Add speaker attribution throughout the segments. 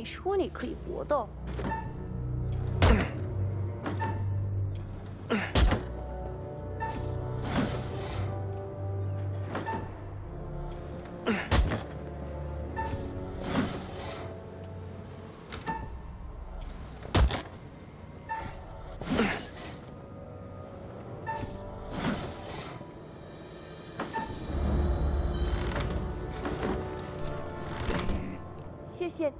Speaker 1: 你说你可以搏斗。谢谢。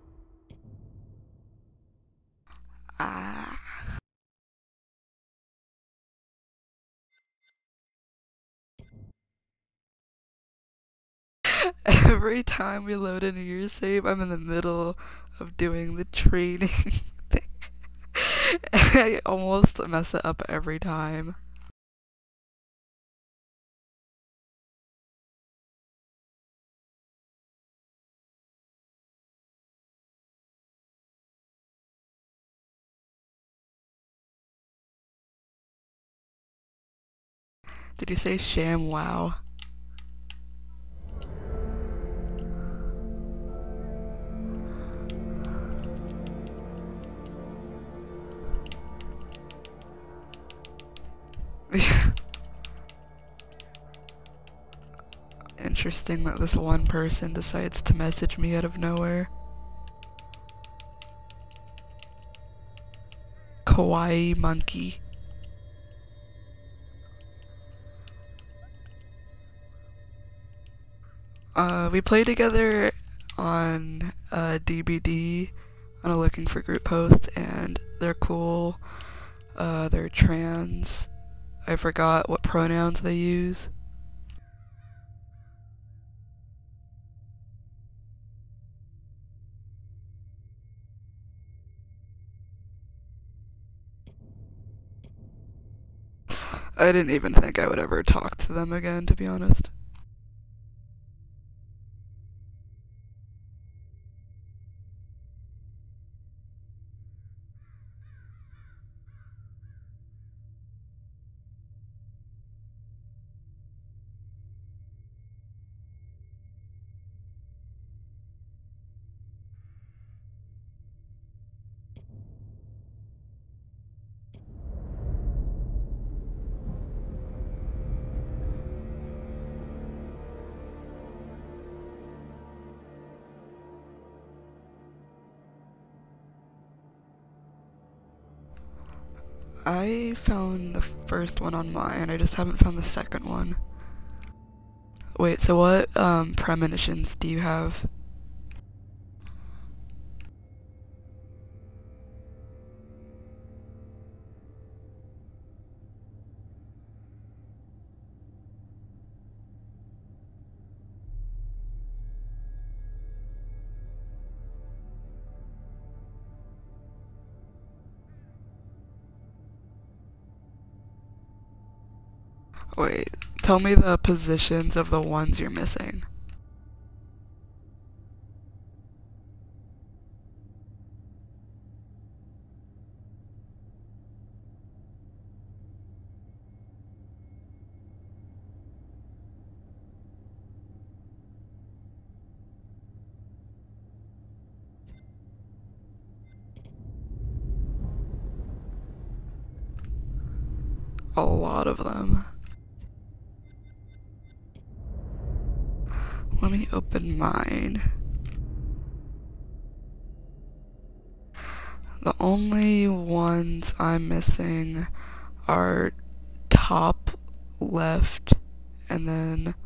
Speaker 2: Ah. Every time we load into your save, I'm in the middle of doing the training thing. I almost mess it up every time. Did you say sham wow? Interesting that this one person decides to message me out of nowhere. Kawaii monkey. We play together on DBD on a Looking for Group post, and they're cool. They're trans. I forgot what pronouns they use. I didn't even think I would ever talk to them again, to be honest. I found the first one on mine, I just haven't found the second one. Wait, so what premonitions do you have? Wait, tell me the positions of the ones you're missing. A lot of them. Let me open mine. The only ones I'm missing are top left and then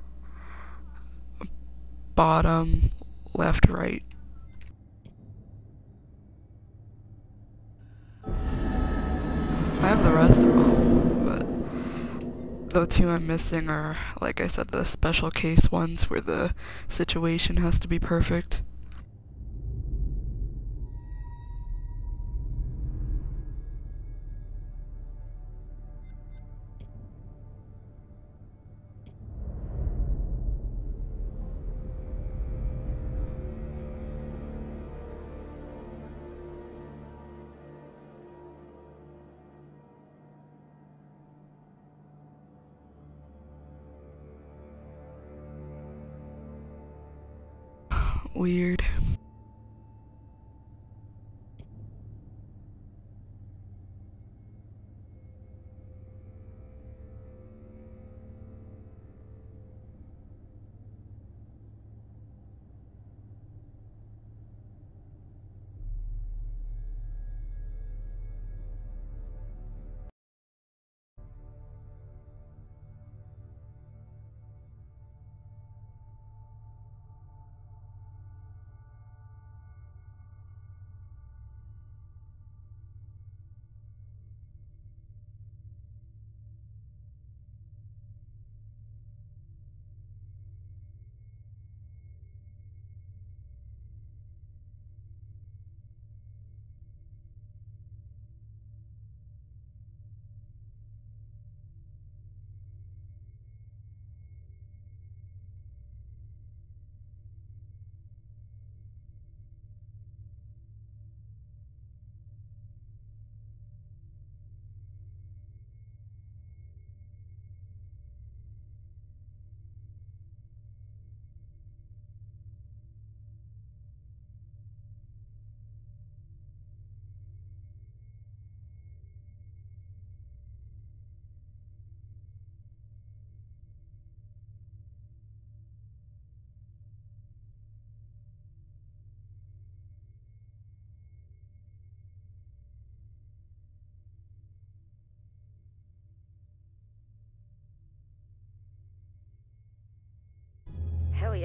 Speaker 2: bottom left right. I have the rest of them, but the two I'm missing are, like I said, the special case ones where the situation has to be perfect. Weird.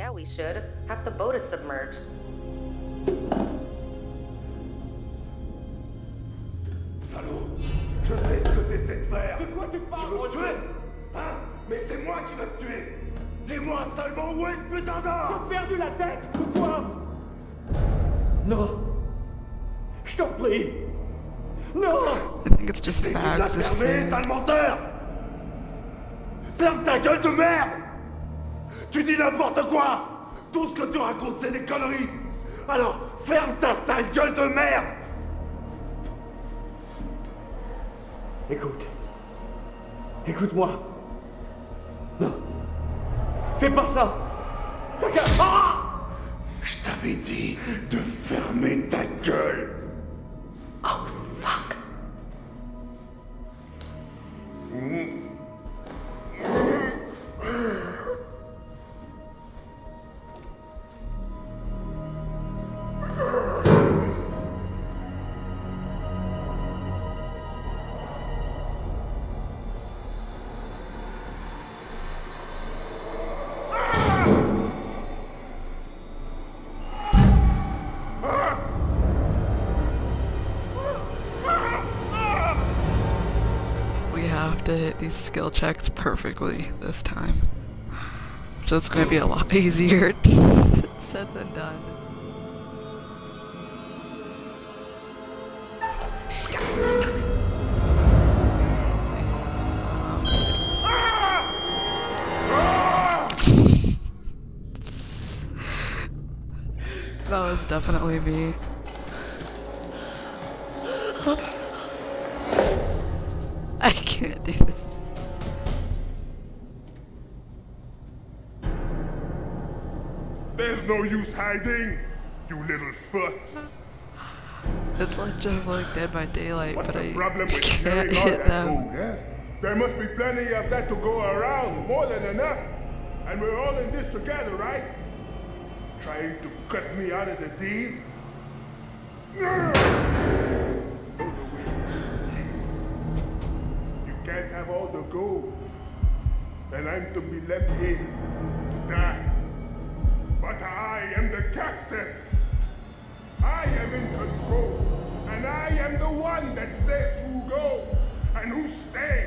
Speaker 3: Yeah, we should. Half the boat is submerged.
Speaker 4: Salaud! Je sais ce que t'essaies de faire!
Speaker 5: De quoi tu parles?
Speaker 4: Tu veux me tuer? Hein? Mais c'est moi qui veux te tuer! Dis-moi seulement où est ce putain d'or!
Speaker 5: T'as perdu la tête ou quoi? Non. Je t'en prie. Non!
Speaker 2: I think it's just
Speaker 4: Tu l'as
Speaker 2: bags of
Speaker 4: fermé,
Speaker 2: sand.
Speaker 4: sale menteur! Ferme ta gueule de merde! Tu dis n'importe quoi! Tout ce que tu racontes, c'est des conneries! Alors, ferme ta sale gueule de merde!
Speaker 5: Écoute. Écoute-moi. Non. Fais pas ça. T'as qu'à... Ah!
Speaker 4: Je t'avais dit de fermer ta gueule!
Speaker 3: Oh, fuck.
Speaker 2: We have to hit these skill checks perfectly this time. So it's gonna be a lot easier said than done. That was definitely me. I can't do this.
Speaker 4: There's no use hiding, you little fucks.
Speaker 2: It's like just like Dead by Daylight,
Speaker 4: What's
Speaker 2: but
Speaker 4: the
Speaker 2: I
Speaker 4: problem with
Speaker 2: can't
Speaker 4: carrying all
Speaker 2: hit
Speaker 4: that
Speaker 2: them.
Speaker 4: food, eh? There must be plenty of that to go around, more than enough. And we're all in this together, right? Trying to cut me out of the deal? You can't have all the gold. And I'm to be left here to die. But I am the captain. I am in control. And I am the one that says who goes and who stays.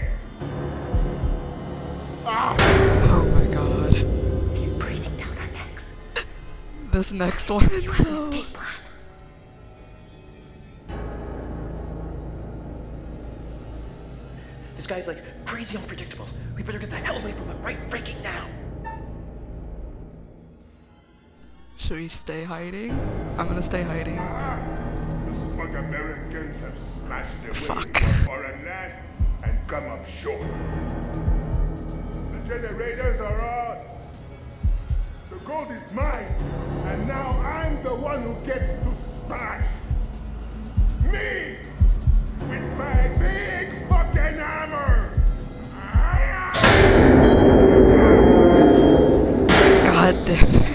Speaker 4: Ah!
Speaker 2: Oh my god.
Speaker 3: He's breathing down our necks.
Speaker 2: This next one.
Speaker 3: You have an
Speaker 2: though.
Speaker 3: escape plan.
Speaker 6: This guy's like crazy unpredictable. We better get the hell away from him right freaking now.
Speaker 2: Should we stay hiding? I'm gonna stay hiding.
Speaker 4: Ah! The smug Americans have smashed their way
Speaker 2: Fuck.
Speaker 4: into foreign land and come up short. The generators are on. The gold is mine, and now I'm the one who gets to smash. Me! With my big fucking hammer!
Speaker 2: God damn it.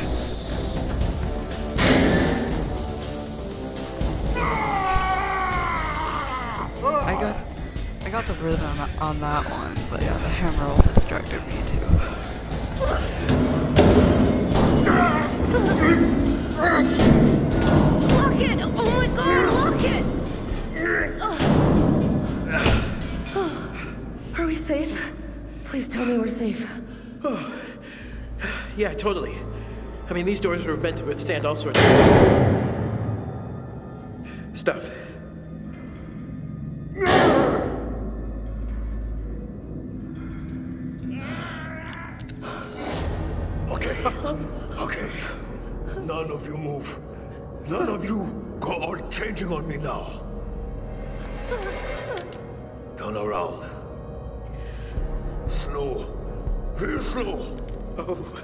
Speaker 2: I got the rhythm on that one, but yeah, the hammer also distracted me too.
Speaker 7: Lock it! Oh my god, lock it! Are we safe? Please tell me we're safe.
Speaker 6: Yeah, totally. I mean, these doors were meant to withstand all sorts of stuff.
Speaker 8: Okay. None of you move. None of you go all changing on me now. Turn around. Slow. Real slow.
Speaker 6: Oh,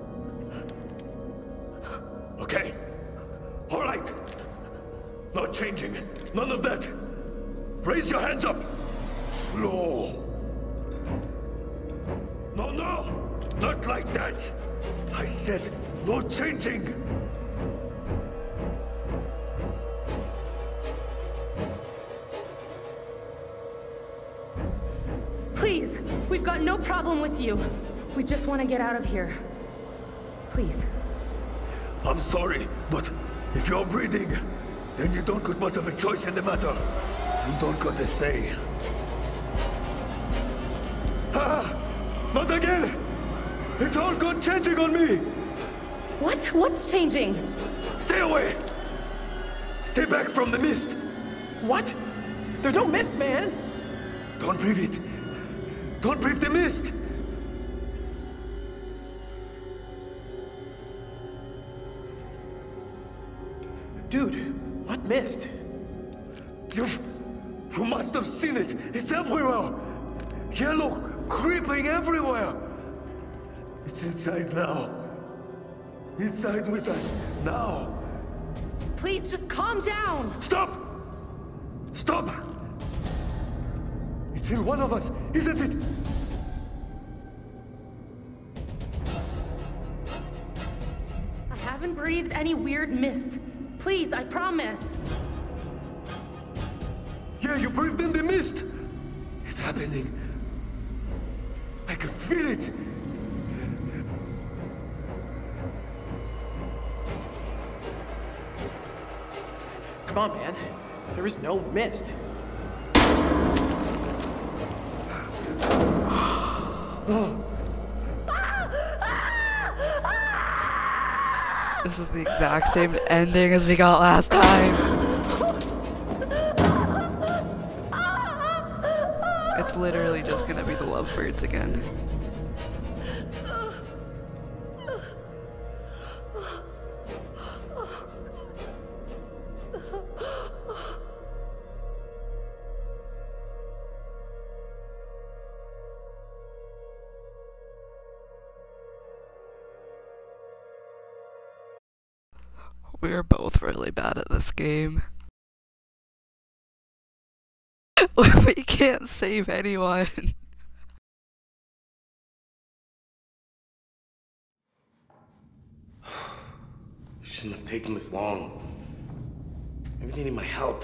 Speaker 8: Okay. All right. Not changing. None of that. Raise your hands up. Slow. No, not like that. I said no changing.
Speaker 7: Please, we've got no problem with you. We just want to get out of here. Please.
Speaker 8: I'm sorry, but if you're breathing, then you don't got much of a choice in the matter. You don't got a say. Ah! Not again! It's all gone changing on me!
Speaker 7: What? What's changing?
Speaker 8: Stay away! Stay back from the mist!
Speaker 6: What? There's no mist, man!
Speaker 8: Don't breathe it! Don't breathe the mist!
Speaker 6: Dude, what mist?
Speaker 8: You must have seen it! It's everywhere! Yellow, creeping everywhere! It's inside now. Inside with us, now!
Speaker 7: Please just calm down!
Speaker 8: Stop! Stop! It's in one of us, isn't it?
Speaker 7: I haven't breathed any weird mist. Please, I promise.
Speaker 8: Yeah, you breathed in the mist! It's happening. I can feel it!
Speaker 6: Come on, man. There is no mist.
Speaker 2: This is the exact same ending as we got last time. It's literally just gonna be the lovebirds again. We are both really bad at this game. We can't save anyone.
Speaker 9: Shouldn't have taken this long. Maybe they need my help.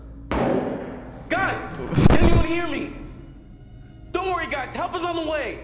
Speaker 9: Guys! Can anyone hear me? Don't worry, guys. Help is on the way.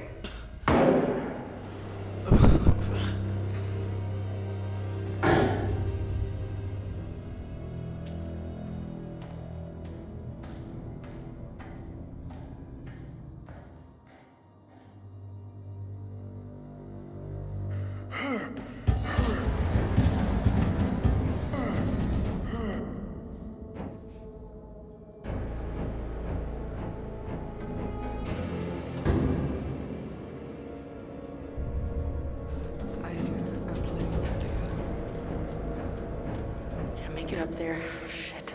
Speaker 3: Get up there. Shit.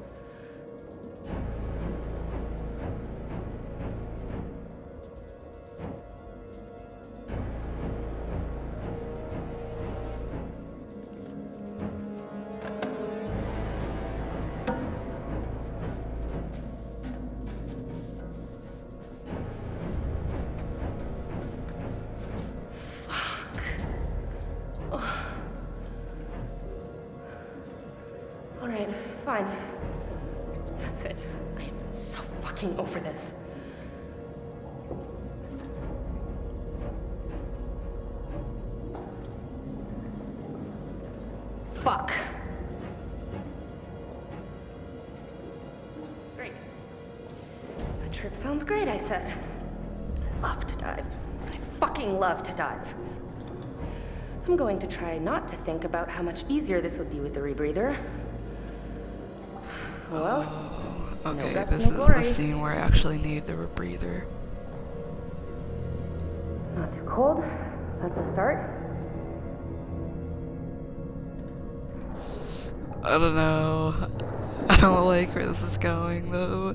Speaker 3: Alright, fine. That's it. I am so fucking over this. Fuck. Great. A trip sounds great, I said. I love to dive. I fucking love to dive. I'm going to try not to think about how much easier this would be with the rebreather. Well,
Speaker 2: okay,
Speaker 3: no
Speaker 2: this is
Speaker 3: glory.
Speaker 2: the scene where I actually need the rebreather.
Speaker 3: Not too cold. That's a start.
Speaker 2: I don't know. I don't like where this is going though.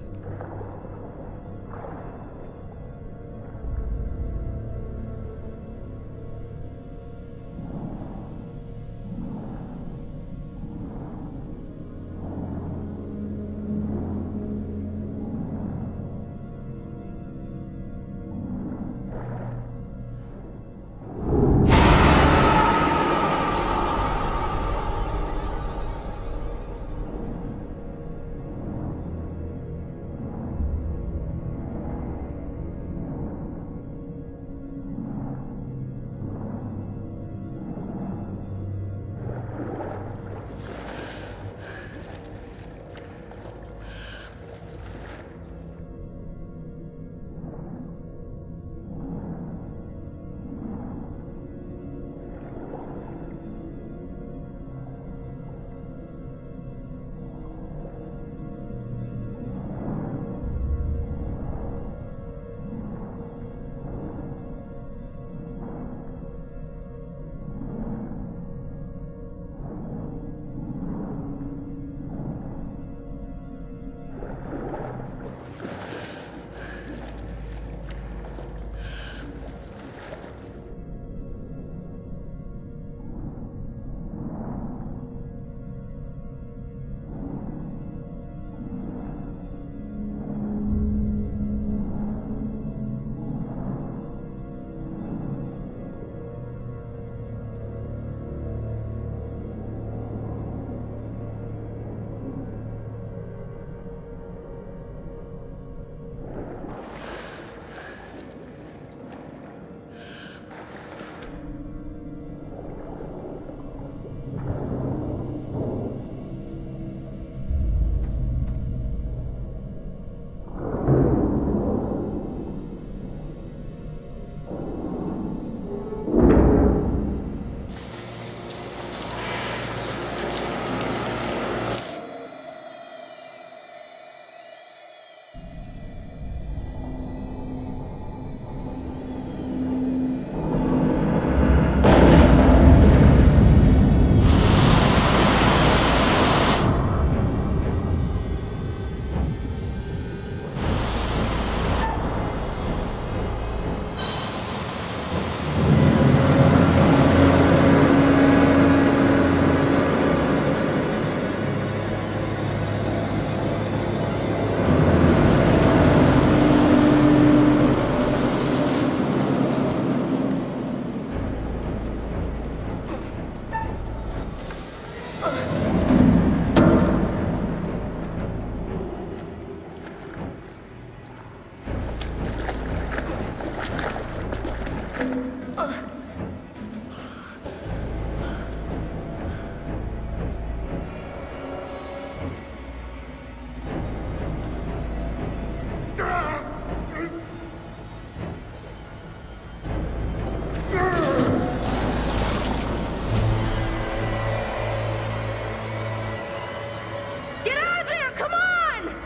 Speaker 3: Get out of there! Come on!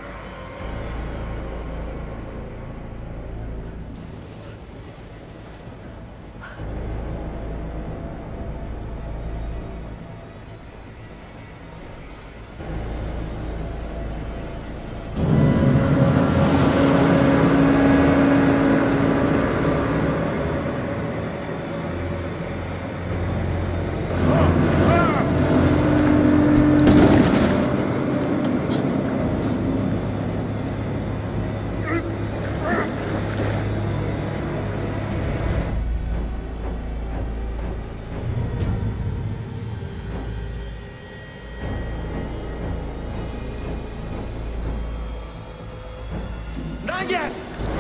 Speaker 8: Not yet!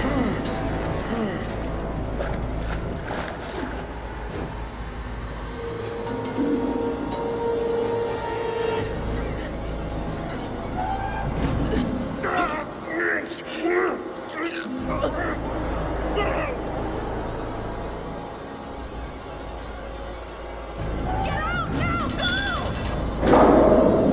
Speaker 3: Get out now! Go!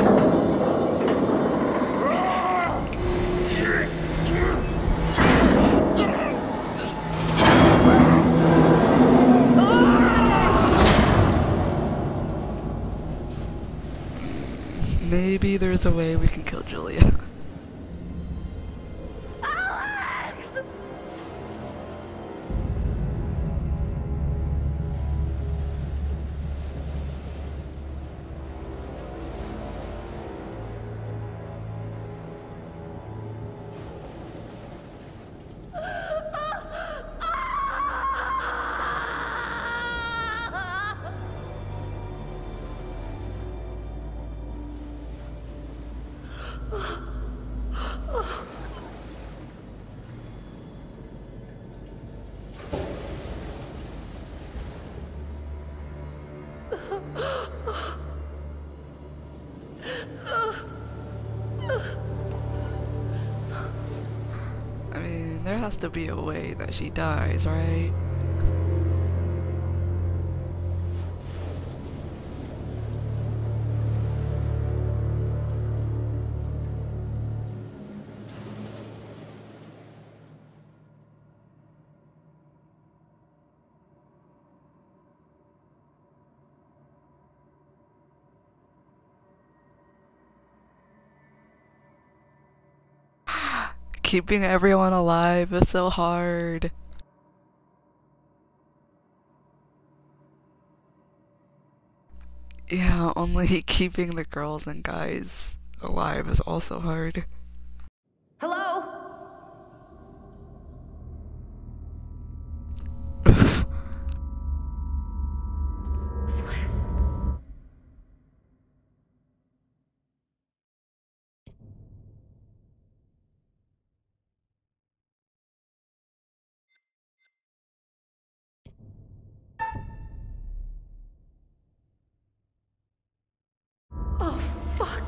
Speaker 2: Maybe there's a way we can kill Julia.
Speaker 3: Alex!
Speaker 2: I mean, there has to be a way that she dies, right? Keeping everyone alive is so hard. Yeah, only keeping the girls and guys alive is also hard.
Speaker 3: Hello? Fliss. Oh, fuck.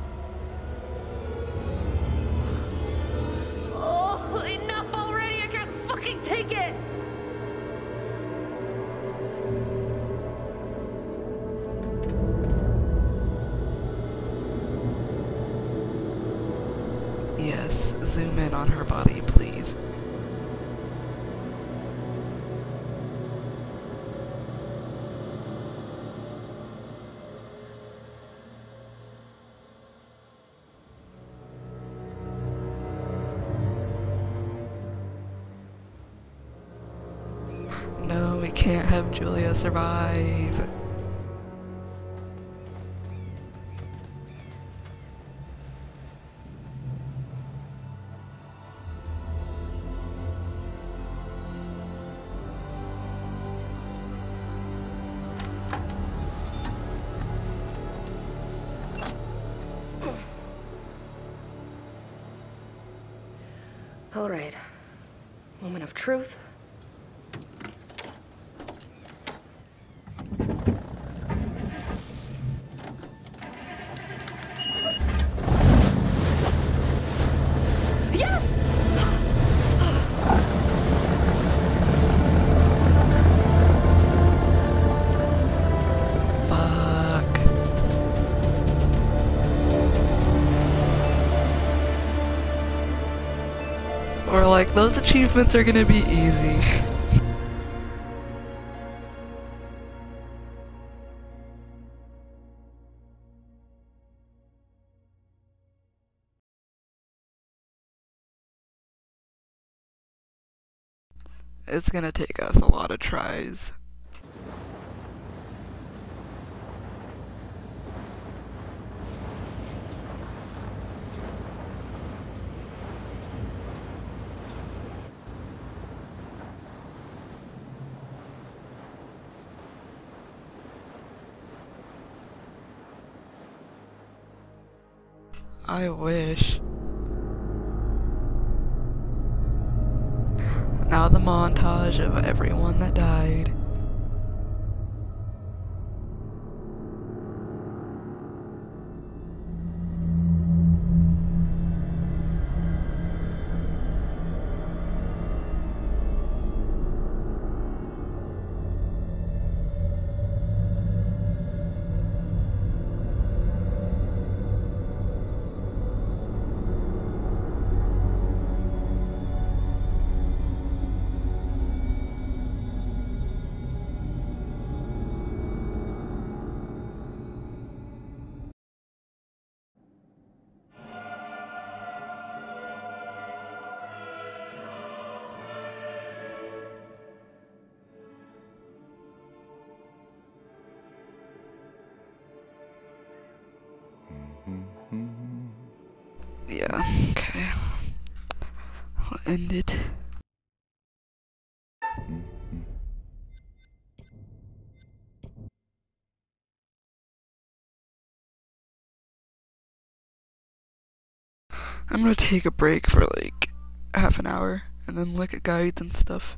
Speaker 3: Oh, enough already. I can't fucking take it.
Speaker 2: Yes, zoom in on her body, please. No, we can't have Julia survive.
Speaker 3: All right. Moment of truth.
Speaker 2: those achievements are gonna be easy. It's gonna take us a lot of tries. I wish. Now the montage of everyone that died. Yeah, okay. I'll end it. I'm gonna take a break for like half an hour and then look at guides and stuff.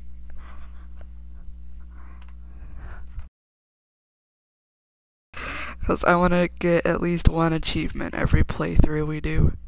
Speaker 2: Because I want to get at least one achievement every playthrough we do.